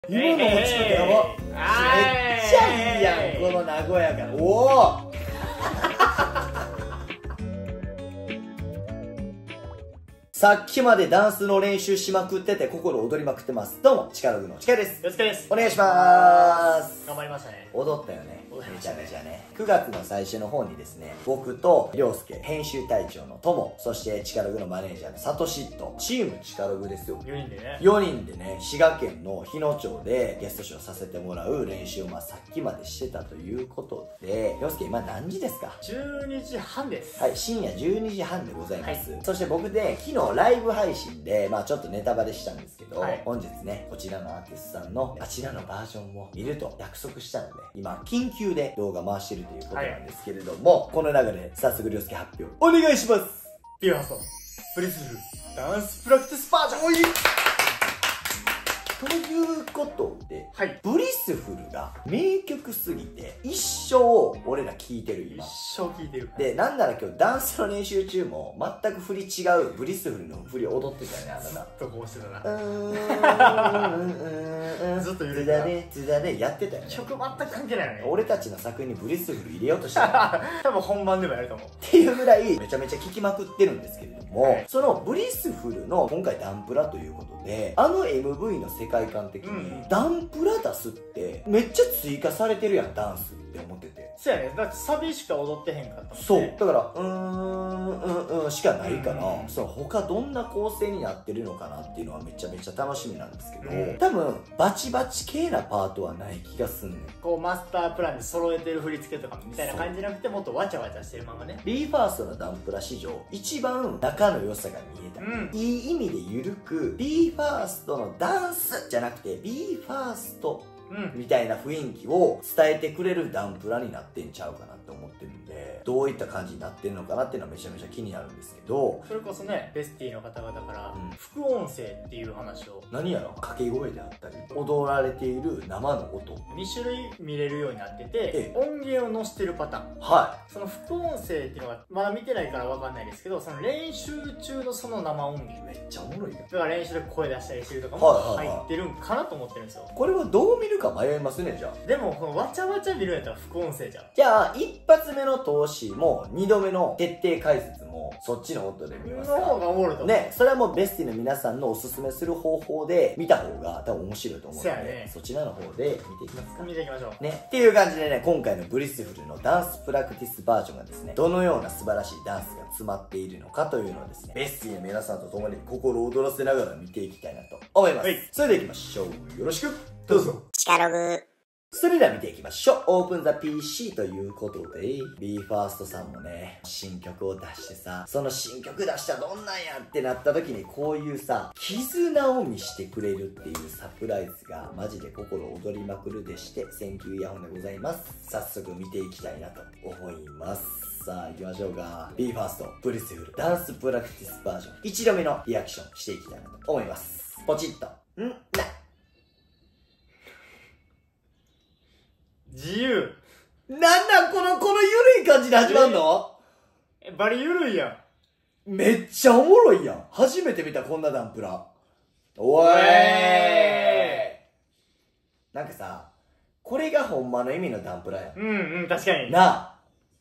今の持ち方やば。めっちゃいいやん、この和やかな。おおさっきまでダンスの練習しまくってて心躍りまくってます。どうも、力具の力です。 よろしくです。 お願いしまーす。 頑張りましたね。 踊ったよね。めちゃめちゃね。9月の最初の方にですね、僕と涼介、編集隊長の友、そして力具のマネージャーのサトシと、チーム力具ですよ。 4人でね。 4人でね、滋賀県の日野町でゲストショーさせてもらう練習をさっきまでしてたということで、涼介今何時ですか ？12時半です。 はい、深夜12時半でございます。はい、そして僕で昨日ライブ配信で、ちょっとネタバレしたんですけど、はい、本日ね、こちらのアーティストさんのあちらのバージョンを見ると約束したので、今、緊急で動画回してるということなんですけれども、はい、この流れで早速涼介発表お願いします。 ビューハーソンブリスフルダンスプラクティスバージョン。 ということで、 はい、 ブリスフルが名曲すぎて一生俺ら聴いてる今。 一生聴いてる。 で、なんなら今日ダンスの練習中も全く振り違うブリスフルの振り踊ってたよね、あなた。 ずっとこうしてたな。 ずっと揺れてたね、津田でやってたよね。 曲全く関係ないよね。 俺たちの作品にブリスフル入れようとしてた多分本番でもやると思う。 っていうぐらいめちゃめちゃ聴きまくってるんですけれども、はい、そのブリスフルの今回ダンプラということで、あの MV の世界観的にダンプラ出すってめっちゃ追加されてるやん、ダンスって思ってて。 そうやね。だってサビしか踊ってへんかったもんね。 そう。だからしかないから、その他どんな構成になってるのかなっていうのはめちゃめちゃ楽しみなんですけど、多分バチバチ系なパートはない気がすんねん。 こうマスタープランで揃えてる振り付けとかみたいな感じじゃなくて、もっとわちゃわちゃしてるままね。 BE:FIRST のダンプラ史上一番仲の良さが見えた、いい意味でゆるく BE:FIRST のダンスじゃなくて BE:FIRSTみたいな雰囲気を伝えてくれるダンプラになってんちゃうかなって思ってるんで、どういった感じになってるのかなっていうのはめちゃめちゃ気になるんですけど、 それこそね、ベスティの方々から副音声っていう話を、 何やら掛け声であったり踊られている生の音 2種類見れるようになってて、音源を載せてるパターン、 はい、 その副音声っていうのがまだ見てないから分かんないですけど、その練習中のその生音源めっちゃおもろいよ。 だから練習で声出したりしてるとかも入ってるんかなと思ってるんですよ。 これはどう見るか迷いますね。じゃあでもこのわちゃわちゃ見るんやったら副音声じゃん。 じゃあ一発目の投資も2度目の徹底解説もそっちの音で見ますか。 の方がおもろいと思うね。それはもうベスティの皆さんのおすすめする方法で見た方が多分面白いと思うので、 ね、 そちらの方で見ていきますか。 見ていきましょうね。っていう感じでね、今回のブリスフルのダンスプラクティスバージョンがですね、どのような素晴らしいダンスが詰まっているのかというのをですね、ベスティの皆さんと共に心躍らせながら見ていきたいなと思います。はい、それではいきましょう。よろしくどうぞ。 力具。 それでは見ていきましょう。オープンザ PC ということで、BE:FIRST さんもね、新曲を出してさ、その新曲出したらどんなんやってなった時にこういうさ、絆を見してくれるっていうサプライズがマジで心躍りまくるでして、センキューイヤホンでございます。早速見ていきたいなと思います。さあ行きましょうか。BE:FIRST ブリスフルダンスプラクティスバージョン1度目のリアクションしていきたいなと思います。ポチッと。 自由。 なんこのゆるい感じで始まんの？ バリゆるいやん。めっちゃおもろいやん。初めて見たこんなダンプラ。おいなんかさ、これがほんまの意味のダンプラやん。 確かに。 なあ。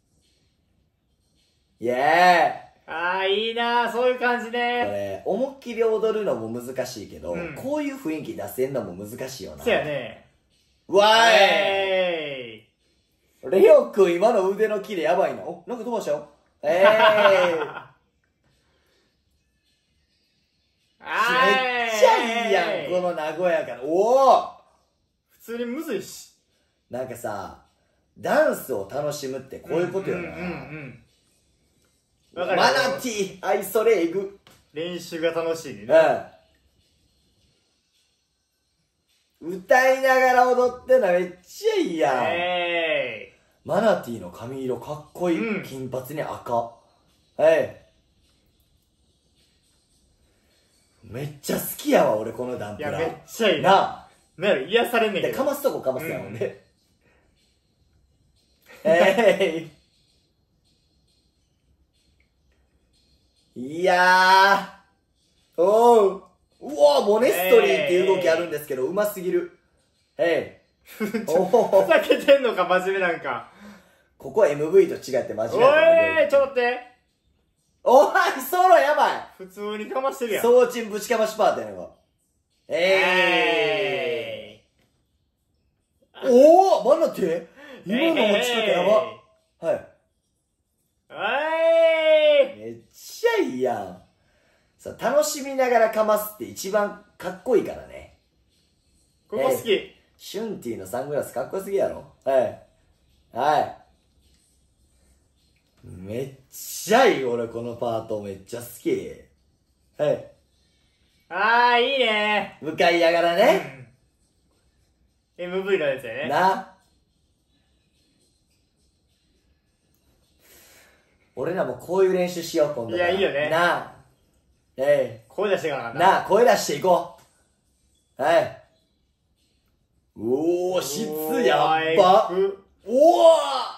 イエーイ。 ああ、いいなー、そういう感じね。 これ、思いっきり踊るのも難しいけど、こういう雰囲気出せんのも難しいよな。 そうやね。 わーい。レオくん今の腕のキレやばいな。お、なんか飛ばしたよ。めっちゃいいやん、この和やかな。おお普通にむずいし。 なんかさ、ダンスを楽しむってこういうことよな。マナティー、アイソレーグ。 練習が楽しいね。 歌いながら踊ってんのめっちゃいいやん。マナティーの髪色かっこいい。金髪に赤。めっちゃ好きやわ、俺このダンプラ。 いや、めっちゃいいな。なる、癒されんねんけど。 かますとこかますやもんね。いやー。おう。うわモネストリーっていう動きあるんですけど、うますぎる。 おお、 ふざけてんのか真面目なんか。 ここは MV と違って真面目おだいちょっと待って。 おい、ソロやばい。 普通にかましてるやん。 総鎮ぶちかましパートやねんか。おお、マナテ今の持ち方やば。はい。めっちゃいいやん。さ、楽しみながらかますって一番かっこいいからね。 ここ好き。 シュンティのサングラスかっこよすぎやろ。はい。はい。めっちゃいい、俺このパートめっちゃ好き。はい。 あー、いいね。 向かいながらね。 MV のやつやね。 な。俺らもこういう練習しよう、今度から。 いや、いいよね。 な。 声出していかなかった。 なあ、声出していこう。はい。おー、質やっば。お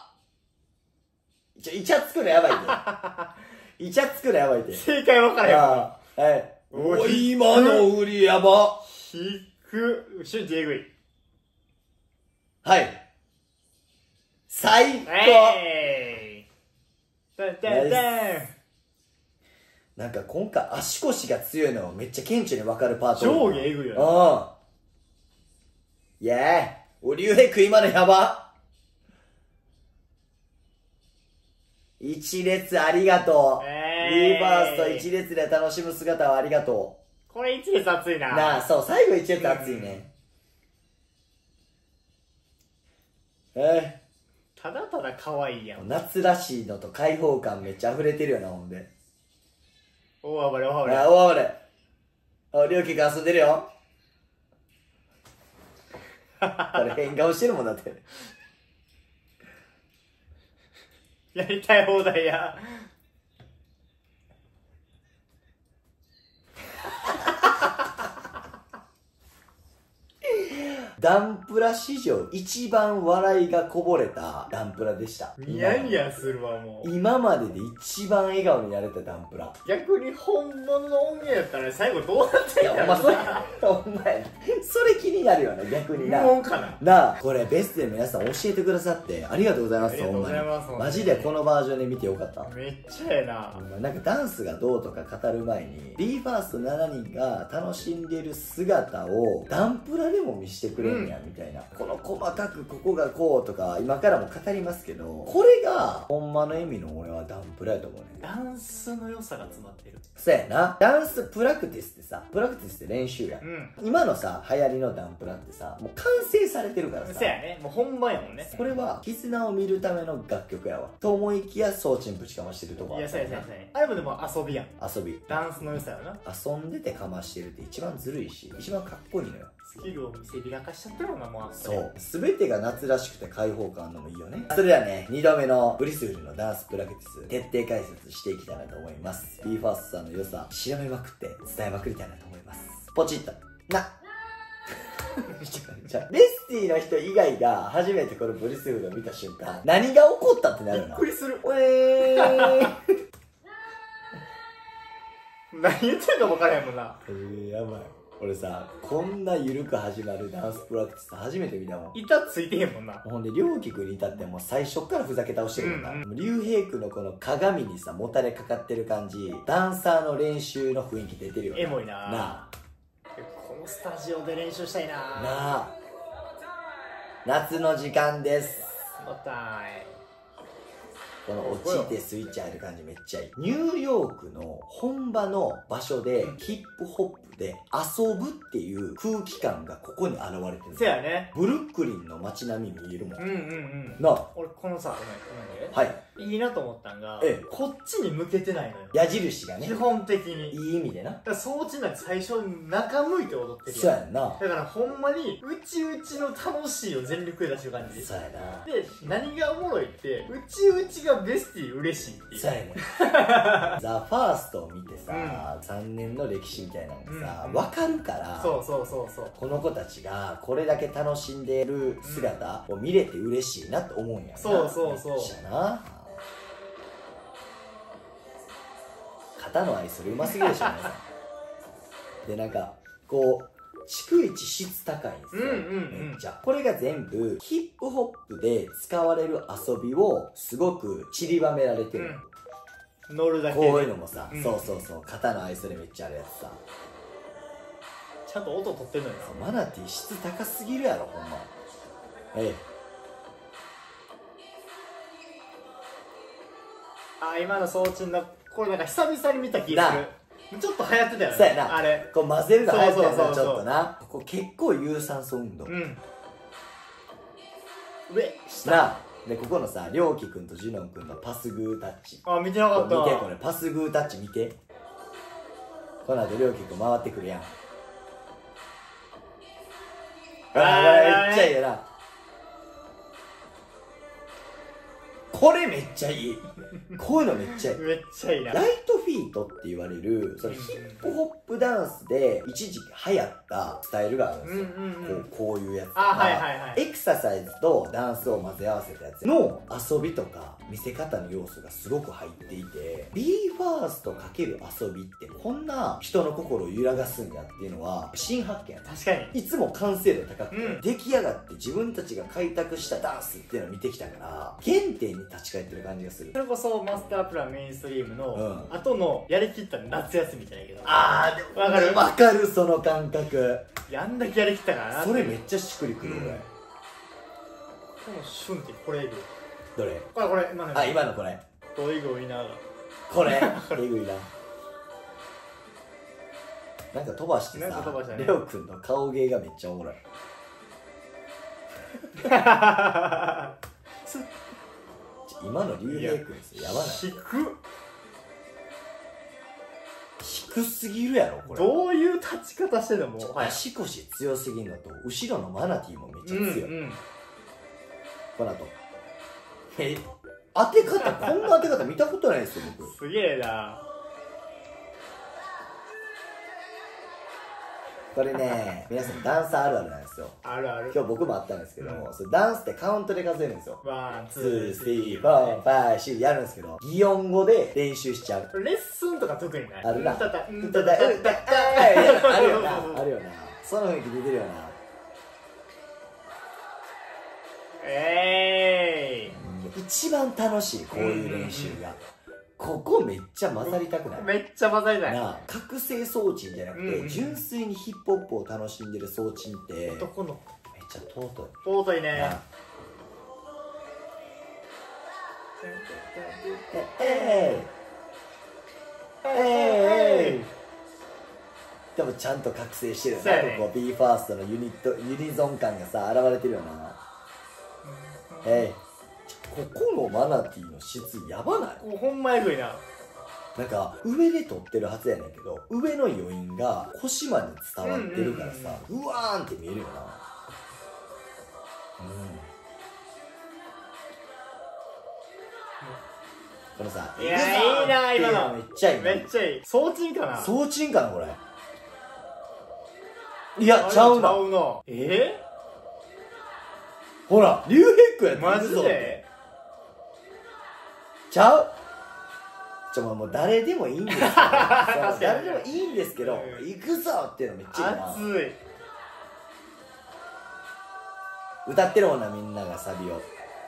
ー、イチャつくのやばいで。イチャつくのやばいで。 正解分からへんわ。 はい。おー、今の売りやば。 ひく、シュンティえぐい。 はい。最高。なんか今回足腰が強いのめっちゃ顕著に分かるパート。 上下えぐいよね。 イェーイ。お、リュウヘイク今のやば。一列ありがとう。リーバースト一列で楽しむ姿はありがとう。これ一列熱いな。 なあ、そう、最後一列熱いね。 ただただ可愛いやん。 夏らしいのと開放感めっちゃ溢れてるよな、ほんで。 大暴れ、大暴れ。 大暴れ。あ、りょうきくん遊んでるよ。これ変顔してるもんだって。 やりたい放題や。 ダンプラ史上一番笑いがこぼれたダンプラでした。 ニヤニヤするわ、もう。 今までで一番笑顔になれたダンプラ。 逆に本物の音源やったら最後どうなってんやろ。 お前、それ気になるよね、逆にな。 無音かな。 なあ、これベストで皆さん教えてくださってありがとうございます、ほんまに。マジでこのバージョンで見てよかった。 めっちゃええな。 なんかダンスがどうとか語る前に、BE:FIRST7 人が楽しんでる姿をダンプラでも見せてくれんや、みたいな。この細かくここがこうとか今からも語りますけど、これがほんまの意味の俺はダンプラやと思うね。 ダンスの良さが詰まってる。 そうやな。ダンスプラクティスってさ、プラクティスって練習や、今のさ流行りのダンプラってさ、もう完成されてるからさ。 そうやね、もう本番やもんね。 これは絆を見るための楽曲やわと思いきや、ソーチンぶちかましてるとこある。 いや、そうやそうやそうや。あれもでも遊びやん。 遊び。 ダンスの良さやな。 遊んでてかましてるって一番ずるいし、一番かっこいいのよ。 スキルを見せびらかしちゃってるもんな、もう。 そう。全てが夏らしくて開放感あるのもいいよね。それではね、2度目のブリスフルのダンスプラクティス、徹底解説していきたいなと思います。BE:FIRST さんの良さ、調べまくって伝えまくりたいなと思います。ポチッと。じゃあレスティの人以外が初めてこのブリスフルを見た瞬間、何が起こったってなるな。 びっくりする。何言ってんか分からへんもんな。 やばい。俺さ、こんな緩く始まるダンスプラクティス初めて見たもん。 板ついてへんもんな。 ほんで、りょうきくんに至ってもう最初からふざけ倒してるもんな。りゅうへいくんのこの鏡にさ、もたれかかってる感じ、ダンサーの練習の雰囲気出てるよな。 エモいな。 なあ。 このスタジオで練習したいな。なあ。夏の時間です。 もったい。 この落ちてスイッチ入る感じめっちゃいい。ニューヨークの本場の場所でヒップホップで遊ぶっていう空気感がここに現れてる。 せやね。 ブルックリンの街並み見えるもん。 なあ。俺このさ、ごめんね。 はい。 いいなと思ったんが、こっちに向けてないのよ。 矢印がね。 基本的に。 いい意味でな。だから装置なんて最初中向いて踊ってるそうやんな。 だからほんまにうちうちの楽しいを全力で出してる感じ。 そうやな。 で、何がおもろいって、うちうちがベスティ嬉しいっていう。 そうやね。ザ・ファーストを見てさ、3年の歴史みたいなのがさ、わかるから、 そうそうそうそう。 この子たちがこれだけ楽しんでる姿を見れて嬉しいなって思うんやな。 そうそうそう。 しゃな。肩の愛するうますぎでしょ、ね。で、なんか、こう、 逐一質高いんですよ、めっちゃ。これが全部ヒップホップで使われる遊びをすごく散りばめられてる、 乗るだけこういうのもさ、そうそうそう、肩の愛想でめっちゃあるやつさ、 ちゃんと音取ってるのよ。 マナティー質高すぎるやろほんま。 あ、今の装置のこれなんか久々に見た気がする。ちょっと流行ってたよね。 そうやな、 あれこう混ぜるの流行ってたよな、ちそうそうそうそうょっとな。ここ結構有酸素運動、 上下なあ。でここのさ、りょうきくんとジュノンくんのパスグータッチ、 あ、見てなかった。 見て、これパスグータッチ見て。この後りょうきくん回ってくるやん。ああ、これめっちゃいいよな。これめっちゃいい。こういうのめっちゃいい。 めっちゃいいな。 ライトフィートって言われる、そのヒップホップダンスで一時期流行ったスタイルがあるんですよ。こういうやつとか、エクササイズとダンスを混ぜ合わせたやつの遊びとか見せ方の要素がすごく入っていて、BE:FIRST かける遊びってこんな人の心を揺らがすんやっていうのは新発見。 確かにいつも完成度高くて、出来上がって自分たちが開拓したダンスっていうのを見てきたから、原点に立ち返ってる感じがする。 それこそマスタープランメインストリームの後のやりきった夏休みじゃないけど、 あー、でもわかるわかる、その感覚。 やんだけやりきったからな。 それめっちゃしっくりくる、俺。 このシュンってこれえぐい。 どれ？ これ今の。 あ、今のこれ。 どういぐいながこれえぐいな。なんか飛ばしてさ、レオくんの顔芸がめっちゃおもろい。今の竜兵くんですよ、やばない？低すぎるやろこれ。 どういう立ち方してんの？もう足腰強すぎるのと、後ろのマナティーもめっちゃ強い。この後当て方、こんな当て方見たことないですよ僕。 すげえな。 これね、皆さんダンサーあるあるなんですよ。 あるある。 今日僕もあったんですけども、それダンスってカウントで数えるんですよ。 1、 2、 2、 3、4、5、6やるんですけど、擬音語で練習しちゃう。 レッスンとか特にない？ あるな。 うんたたあるよな、あるよな。その雰囲気出てるよな。一番楽しい、こういう練習が。ここめっちゃ混ざりたくない？ めっちゃ混ざりたいな。覚醒装置じゃなくて、純粋にヒップホップを楽しんでる装置って男のめっちゃ尊い。 尊いね。 でもちゃんと覚醒してるよね。ここ BE:FIRST のユニゾン感がさ現れてるよな。ここのマナティーの質やばない？ ほんまえぐいな。 なんか上で撮ってるはずやねんけど、上の余韻が腰まで伝わってるからさ、うわーんって見えるよな。このさ、 いや、いいな今の。 めっちゃいい。 めっちゃいい。ソーチンかな？ ソーチンかなこれ。いや、ちゃうな。ほら、竜兵君やってマジで？ ちゃう？もう誰でもいいんですけど誰でもいいんですけど、行くぞっていうのめっちゃいいな。 熱い。 歌ってるもんな、みんながサビを。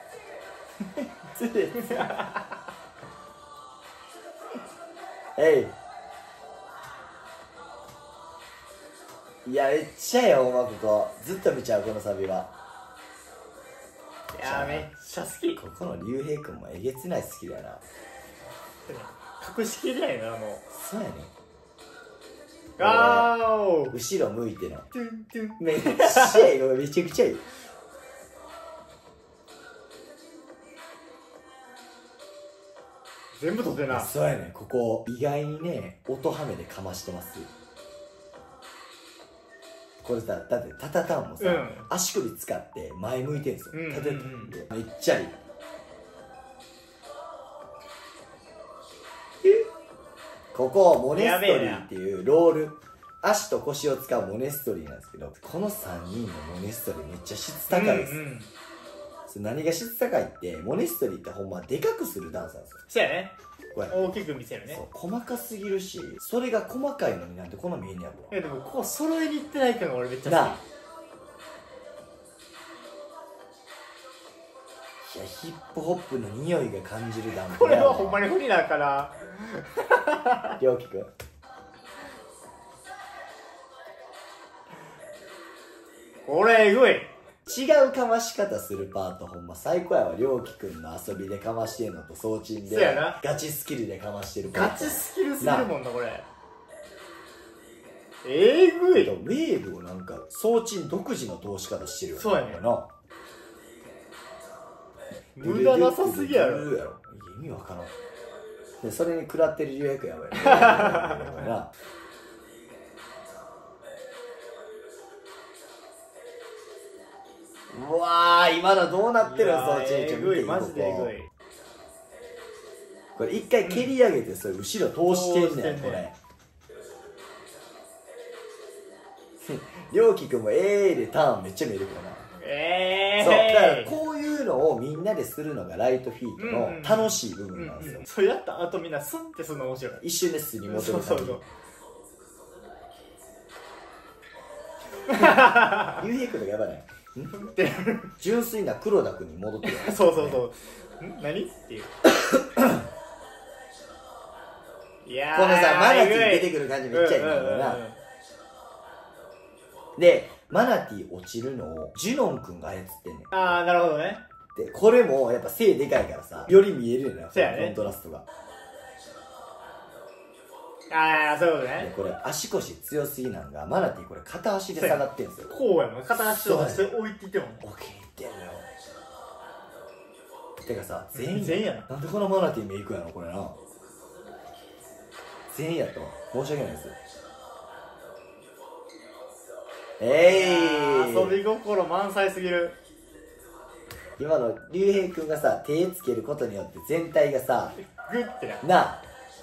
いや、めっちゃええよ、お前ここ。ずっと見ちゃう、このサビは。 いや、めっちゃ好き。 ここの竜兵君もえげつない好きだよな。 隠しきれないな、もう。 そうやね。後ろ向いての。めっちゃええよ、めちゃくちゃいい。 全部撮ってな。 そうやね、ここ意外にね、音ハメでかましてます。これさ、だってタタタンもさ、足首使って前向いてんすよ。タタタンでめっちゃいい。ここモネストリーっていうロール、足と腰を使うモネストリーなんですけど、この3人のモネストリーめっちゃ質高いです。 何が質高いって、モネストリーってほんまでかくするダンスなんですよ。 そうやね。 これ大きく見せるね。 そう細かすぎるし、それが細かいのになんでこんな見えんねやろ。 いやでもここ揃えに行ってないから俺めっちゃなあ、 好いやヒップホップの匂いが感じるダンスき。これはほんまに不利だからりょうきくんこれえぐい。 違うかまし方するパートほんま最高やわ。りょうきくんの遊びでかましてんのと装鎮でそうやなガチスキルでかましてるパート。 ガチスキルすぎるもんなこれ。えぐい。 ウェーブをなんか装鎮独自の通し方してるよね。 そうやねな。 無駄なさすぎやろ。 意味わからん。でそれに食らってる予約やばいねな。うわー、今のどうなってるの？装鎮ちょっと見ていい？ マジでえぐい。 これ一回蹴り上げてそれ後ろ通してんねん、これ。りょうきくんもでターンめっちゃ見えるからな。そうだからこういうのをみんなでするのがライトフィートの楽しい部分なんですよ。 それやった後みんなスンってするの面白い。 一瞬で素に戻るそうそうそう。 ゆうへいくんとかやばない純粋な黒田くんに戻ってるそうそうそう。何っていう。いやーこのさマナティー出てくる感じめっちゃいいんだよな。でマナティー落ちるのをジュノンくんが操ってんねん。 ああなるほどね。 でこれもやっぱ背でかいからさより見えるよね、 そうやねコントラストが。 ああそういうことでね。 これ足腰強すぎなんがマナティーこれ片足で下がってんすよ。 こうやもん。片足を出して置いていってもん。 置きにいってんのよ。てかさ全員全員やな。 なんでこのマナティーメイクやのこれな。全員やったわ。申し訳ないです。 遊び心満載すぎる。 今の竜兵くんがさ手つけることによって全体がさグッてな。 なあ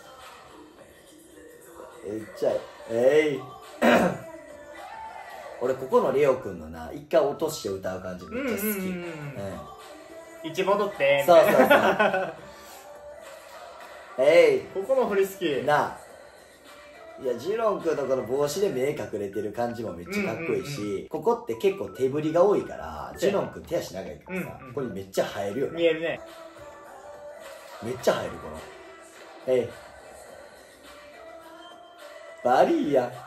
ちゃい俺ここのレオくんのな一回落として歌う感じめっちゃ好き。 一戻ってそうそうそうここの振り好きなあ。いやジュノンくんのこの帽子で目隠れてる感じもめっちゃかっこいいし、ここって結構手振りが多いからジュノンくん手足長いからさ、これめっちゃ映えるよね。 見えるね。 めっちゃ映えるこのバリーや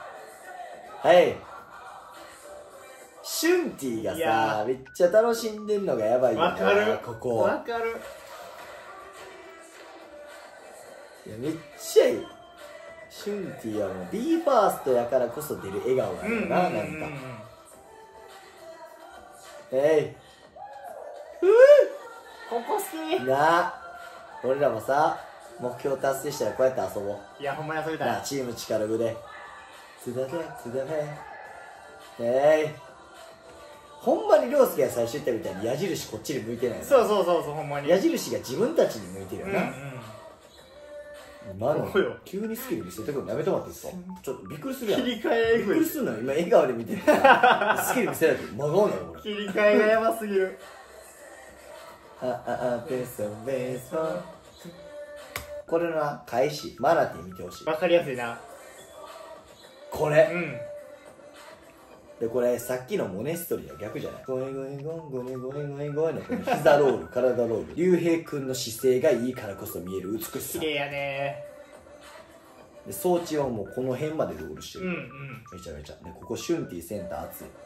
シュンティがさめっちゃ楽しんでんのがやばいよな。 わかるここわかる。 いやめっちゃいい。シュンティはもう BE:FIRST やからこそ出る笑顔なんだよな。なんかここ好きなあ俺らもさ目標達成したらこうやって遊ぼう。 いやほんまに遊びたい。 なあチーム力ぶでつだべつだべほんまに涼介が最初言ったみたいに矢印こっちに向いてないよな。 そうそうそうそうほんまに。 矢印が自分たちに向いてるよな。今のそうよ急にスキル見せてくるのやめてもらっていいですか。ちょっとびっくりするやん。 切り替えびっくりするのよ今笑顔で見てるからスキル見せられて真顔なのこれ。 切り替えがやばすぎる。 これのな開始マナティー見てほしい。 わかりやすいな。 これうんでこれさっきのモネストリーの逆じゃない。ゴエゴエゴンゴネゴエゴエゴエのこの膝ロール体ロール竜兵くんの姿勢がいいからこそ見える美しさ綺麗やねで装置はもうこの辺までロールしてる、 うんめちゃめちゃでここシュンティセンター熱い。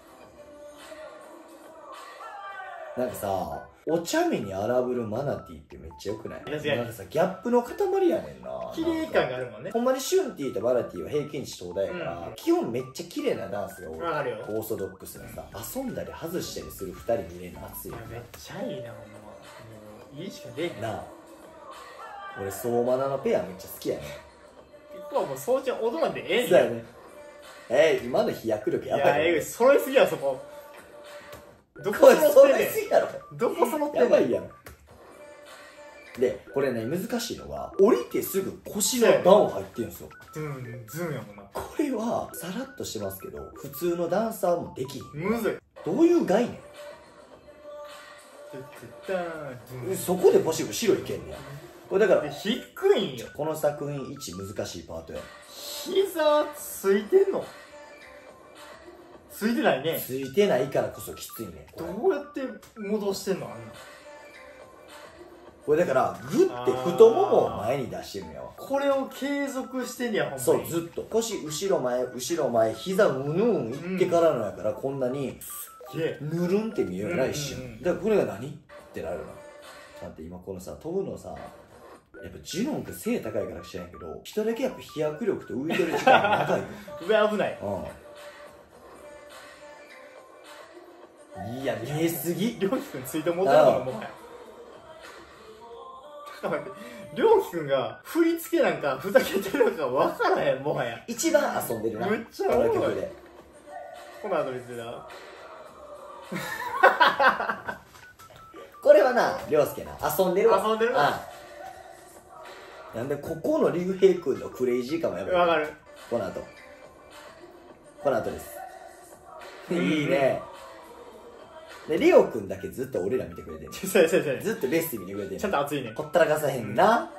なんかさお茶目に荒ぶるマナティーってめっちゃよくない？ 確かになんかさギャップの塊やねんな。 綺麗感があるもんね。 ほんまにシュンティとマナティーは平均値東大やから、基本めっちゃ綺麗なダンスが多い。 わかるよ。 オーソドックスなさ遊んだり外したりする2人見れるの熱いよめっちゃいいなほんま。もういいしか出えへんなあ。俺相馬菜のペアめっちゃ好きやね。 一個はもう総長踊らんでええんそうやね。今の飛躍力やばいね。 いやえぐい揃いすぎやそこ。どここれ揃そってんねれすぎやろ。 ん。どこ揃ってんねん。 やばいやん。でこれね難しいのが降りてすぐ腰のダウン入ってるんですよ。 ズンズンやもんな。 これはさらっとしてますけど普通のダンサーもできひん。 むずい。 どういう概念？ そこでポシブ白いけんねや。これだから低いんよ。 この作品一難しいパートや。 膝ついてんの？ついてないね。 ついてないからこそきついね。 どうやって戻してんのあんな。 これだからグッて太ももを前に出してるんやわ。 これを継続してんねや、ほんまに。 そう、ずっと腰後ろ前後ろ前膝うぬんいってからのやから、こんなにぬるんって見えるな一瞬。だからこれが何ってなるな。だって今このさ飛ぶのさ、やっぱジュノンって背高いから知らんけど、一人だけやっぱ飛躍力と浮いてる時間が長いよ。 上危ない。 いや見えすぎ。 りょうきくんついてもうてるのかもはや。ちょっと待って、りょうきくんが振り付けなんかふざけてるのか分からへん、もはや。 一番遊んでるな。 めっちゃおもろいこの曲で。 この後についた。 これはな、涼介な遊んでるわ。 遊んでるわ。 なんでここの竜兵君のクレイジー感もやばい。 わかる。 この後です。いいね。でリオ君だけずっと俺ら見てくれてる。 そうそうそう。 ずっとベスティ見てくれてる。 ちゃんと熱いね。 ほったらかさへんな。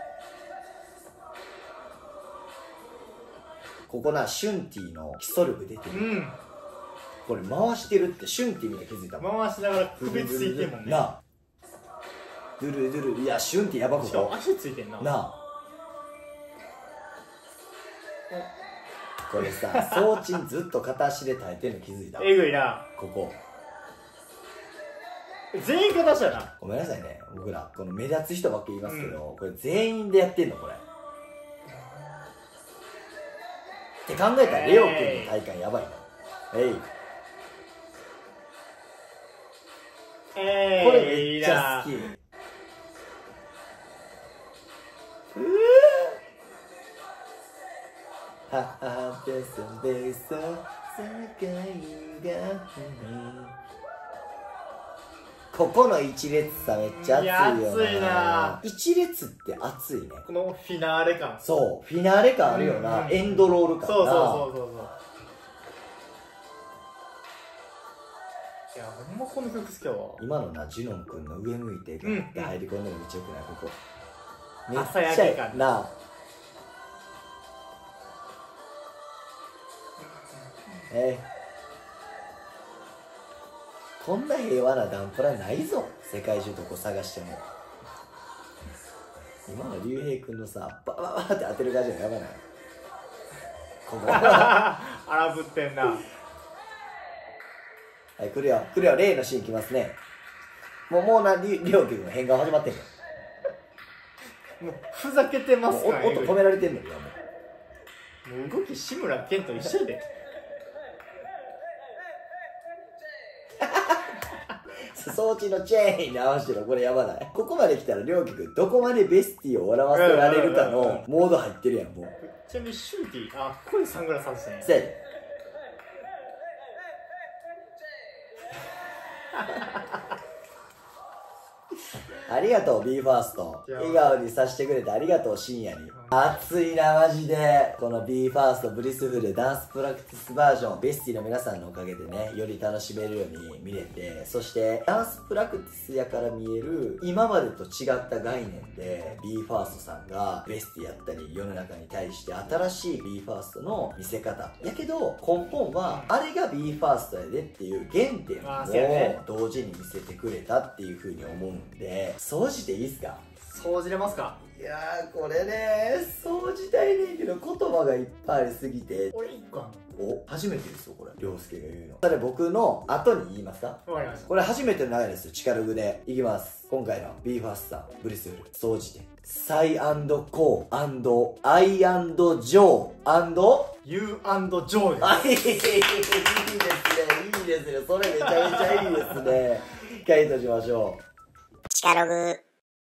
ここな、シュンティの基礎力出てる。これ回してるってシュンティ見て気づいたもん。 回しながら首ついてんもんね。 なあ、ドゥルドゥル、いやシュンティやばくしかも足ついてんな。 なあ、これさ、ソーチンずっと片足で耐えてんの気づいた。 えぐいな。 ここ全員片足やな。 ごめんなさいね、僕らこの目立つ人ばっかり言いますけど、これ全員でやってんのこれって考えたらレオ君の体感やばいな。これめっちゃ好き。母ベソベソ世界がここの一列さめっちゃ熱いよな。 熱いな。 一列って熱いね。 このフィナーレ感。 そう、フィナーレ感あるよな。エンドロール感な。 そうそうそうそう。いや、ほんまこの曲好きやわ。 今のな、ジュノン君の上向いてガッて入り込んでるのめっちゃよくない？ここめっ朝焼ちゃけ感な。こんな平和なダンプラないぞ、世界中どこ探しても。今の竜兵君のさ、バババって当てる感じがやばない？ここ荒ぶってんな。 はい、来るよ来るよ。例のシーン来ますね。もうな、リオ君の変顔始まってんの。 もうふざけてますから。 音止められてんのよ。もう動き志村けんと一緒で。 装置のチェーンに合わせてるのこれやばない？ここまで来たらりょうきくんどこまでベスティを笑わせられるかのモード入ってるやん。もうちなみにシューティー、あ、ここにサングラス外してね。 せやでありがとう BE:FIRST、笑顔にさせてくれてありがとう深夜に。熱いなマジで。この BE:FIRST ブリスフルダンスプラクティスバージョン、ベスティの皆さんのおかげでね、より楽しめるように見れて、そしてダンスプラクティスやから見える今までと違った概念で BE:FIRST さんがベスティやったり世の中に対して新しい BE:FIRST の見せ方やけど、根本はあれが BE:FIRST やでっていう原点を同時に見せてくれたっていう風に思うんで、掃除でいいっすか？ 掃除れますか？ いやー、これね、掃除たいねんけど言葉がいっぱいありすぎて。 俺1個あんお、初めてですよこれ、涼介が言うの。それ僕の後に言いますか？ の。わかりました。 これ初めての流れですよ。力具でいきます。今回の BE:FIRST さんブリスフル掃除でサイ&コー&アイ&ジョー& ユー&ジョーです。 あ、いいですね、いいですね。それめちゃめちゃいいですね。回答しましょう。 力具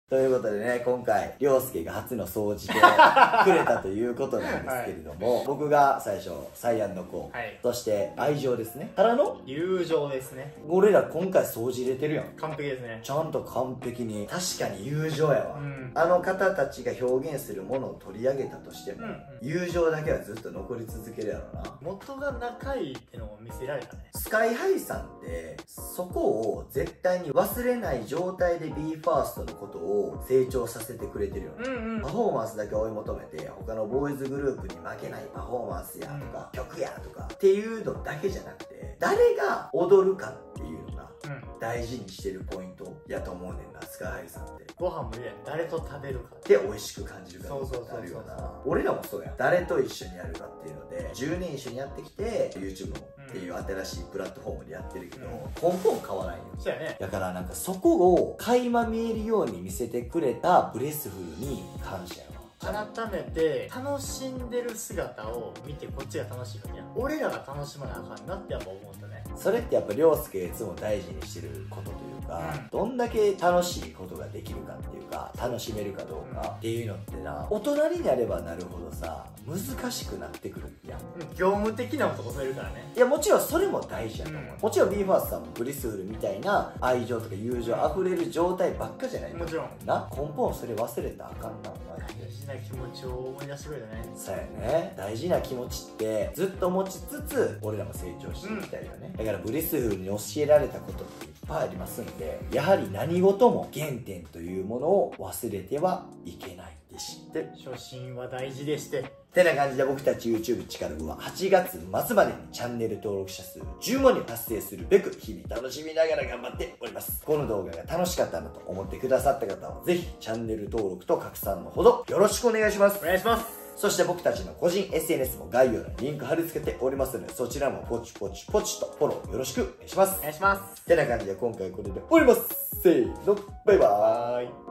ということでね、今回涼介が初の掃除でくれたということなんですけれども、はい、僕が最初サイアンの子、はい、そして愛情ですねからの友情ですね。 俺ら今回掃除入れてるやん。 完璧ですね。 ちゃんと完璧に。確かに友情やわ、あの方たちが表現するものを取り上げたとしても、友情だけはずっと残り続けるやろな。 元が仲いいってのを見せられたね。 スカイハイさんってそこを絶対に忘れない状態で BE:FIRST のことを成長させてくれてるよね、パフォーマンスだけ追い求めて他のボーイズグループに負けないパフォーマンスやとか、曲やとかっていうのだけじゃなくて、誰が踊るかっていうのが大事にしてるポイントやと思うねんな、スカイハイさんって。 ご飯もいいやん、誰と食べるかで美味しく感じるかってあるよな。俺らもそうやん、誰と一緒にやるかっていうので10年一緒にやってきて YouTube っていう新しいプラットフォームでやってるけど、根本変わらんよ。 そうやね。 だからなんかそこを垣間見えるように見せてくれたブレスフルに感謝やわ。 改めて楽しんでる姿を見てこっちが楽しいわけやん。俺らが楽しまなあかんなってやっぱ思うんだね。 それってやっぱ涼介がいつも大事にしてることというか、どんだけ楽しいことができるかっていうか楽しめるかどうかっていうのってな、大人になればなるほどさ難しくなってくるやん。 業務的なことされるからね。 いやもちろんそれも大事やと思う、もちろん BE:FIRST さんもブリスフルみたいな愛情とか友情あふれる状態ばっかじゃないもちろんな。根本それ忘れたらあかんな。 大事な気持ちを思い出してくれたね。 そうやね。大事な気持ちってずっと持ちつつ俺らも成長していきたいよね、だからブリスフルに教えられたことっていっぱいありますんで、やはり何事も原点というものを忘れてはいけないでして、 初心は大事でしててな感じで僕たち YouTube 力部は8月末までにチャンネル登録者数15人を達成するべく日々楽しみながら頑張っております。この動画が楽しかったなと思ってくださった方はぜひチャンネル登録と拡散のほどよろしくお願いします。 お願いします。 そして僕たちの個人 SNS も概要欄にリンク貼り付けておりますので、そちらもポチポチポチとフォローよろしくお願いします。 お願いします。 てな感じで今回これで終わります。せーの、バイバーイ。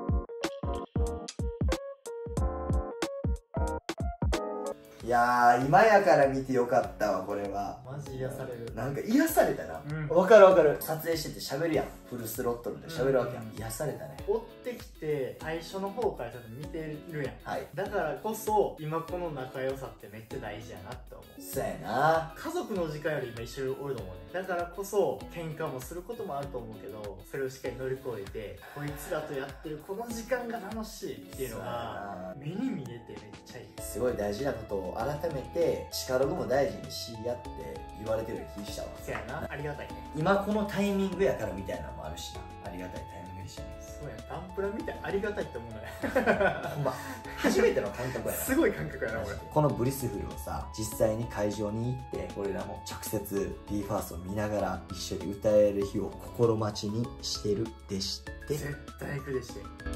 いやー、今やから見てよかったわ、これは。 マジ癒される。 なんか癒されたな。わかるわかる。撮影してて喋るやん。フルスロットルで喋るわけやん。癒されたね。 追ってきて、最初の方からちょっと見てるやん。 はい。 だからこそ、今この仲良さってめっちゃ大事やなって思う。 そうやな。 家族の時間より今一緒におると思うね。だからこそ、喧嘩もすることもあると思うけど、それをしっかり乗り越えて、こいつらとやってるこの時間が楽しいっていうのが、目に見えてめっちゃいい。 すごい大事なことを改めて、シカログも大事にし合って言われてるような気したわ。 そうやな。ありがたいね。 今このタイミングやからみたいなのもあるしな。ありがたいタイミングでしたね。 そうや、ガンプラ見てありがたいって思うね。 ほんま、初めての感覚やな。 すごい感覚やな、これ。 このブリスフルをさ、実際に会場に行って、俺らも直接 BE:FIRST を見ながら一緒に歌える日を心待ちにしてるでして。 絶対行くでして。